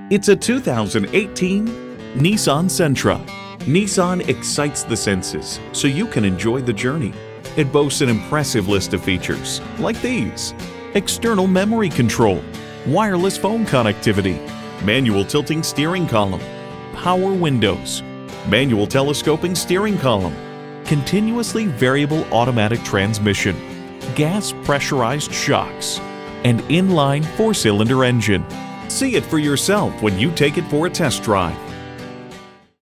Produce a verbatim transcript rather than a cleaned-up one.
It's a two thousand eighteen Nissan Sentra. Nissan excites the senses so you can enjoy the journey. It boasts an impressive list of features like these: external memory control, wireless phone connectivity, manual tilting steering column, power windows, manual telescoping steering column, continuously variable automatic transmission, gas pressurized shocks, and inline four-cylinder engine. See it for yourself when you take it for a test drive.